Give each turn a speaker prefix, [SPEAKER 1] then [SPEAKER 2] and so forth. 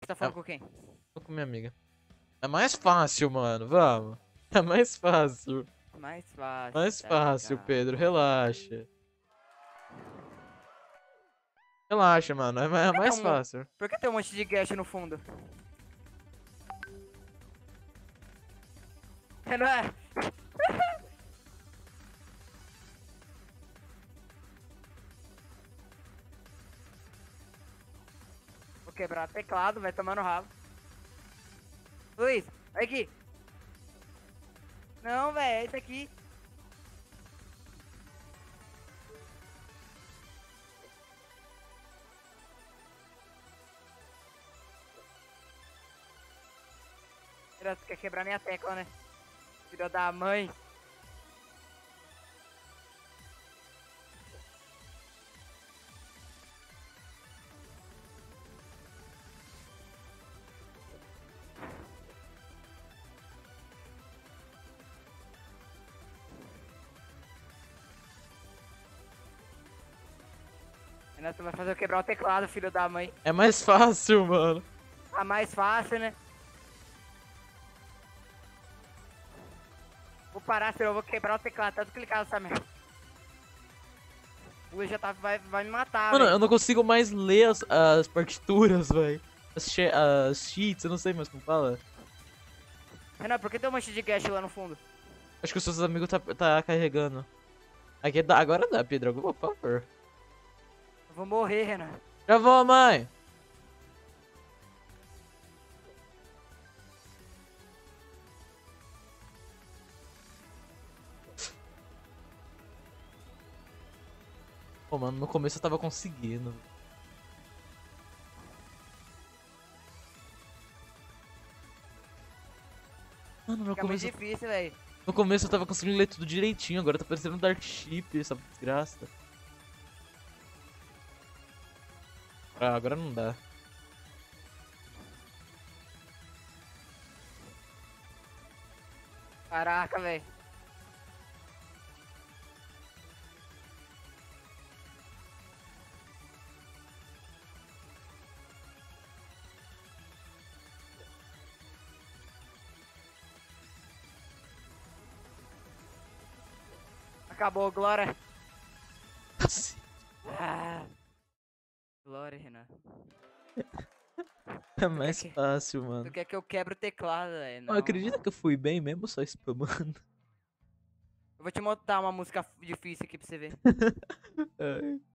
[SPEAKER 1] Você tá falando com quem?
[SPEAKER 2] Tô com minha amiga. É mais fácil, mano. Vamos. É mais fácil.
[SPEAKER 1] Mais fácil,
[SPEAKER 2] Mais
[SPEAKER 1] tá
[SPEAKER 2] fácil,
[SPEAKER 1] ligado?
[SPEAKER 2] Pedro. Relaxa. Relaxa, mano. É mais fácil.
[SPEAKER 1] Por que tem um monte de gash no fundo? É, não é? Vou quebrar teclado, vai tomar no rabo. Luiz, olha aqui. Não, velho, é esse aqui. Tu quer quebrar minha tecla, né? Filho da mãe. Renato vai fazer eu quebrar o teclado, filho da mãe.
[SPEAKER 2] É mais fácil, mano.
[SPEAKER 1] A mais fácil, né? Vou parar, senão eu vou quebrar o teclado. Tanto clicar nessa merda. O Luiz já tá, vai me matar,
[SPEAKER 2] Mano, eu
[SPEAKER 1] velho.
[SPEAKER 2] não consigo mais ler as partituras, velho. As cheats, eu não sei mais como fala.
[SPEAKER 1] Renan, por que tem um monte de gash lá no fundo?
[SPEAKER 2] Acho que os seus amigos tá carregando. Aqui dá, agora dá, Pedro. Por favor.
[SPEAKER 1] Eu vou morrer, Renan.
[SPEAKER 2] Já vou, mãe. Pô, mano, no começo eu tava conseguindo. Mano,
[SPEAKER 1] Fica muito difícil, velho.
[SPEAKER 2] no começo eu tava conseguindo ler tudo direitinho, agora tá parecendo um Dark Ship, essa desgraça. Ah, agora não dá.
[SPEAKER 1] Caraca, velho. Acabou, Glória. Ah. Glória, Renan.
[SPEAKER 2] É mais fácil,
[SPEAKER 1] Tu
[SPEAKER 2] mano.
[SPEAKER 1] quer que eu quebre o teclado, velho?
[SPEAKER 2] Não,
[SPEAKER 1] Não.
[SPEAKER 2] acredita que eu fui bem mesmo só spamando?
[SPEAKER 1] Eu vou te montar uma música difícil aqui pra você ver.
[SPEAKER 2] Ai.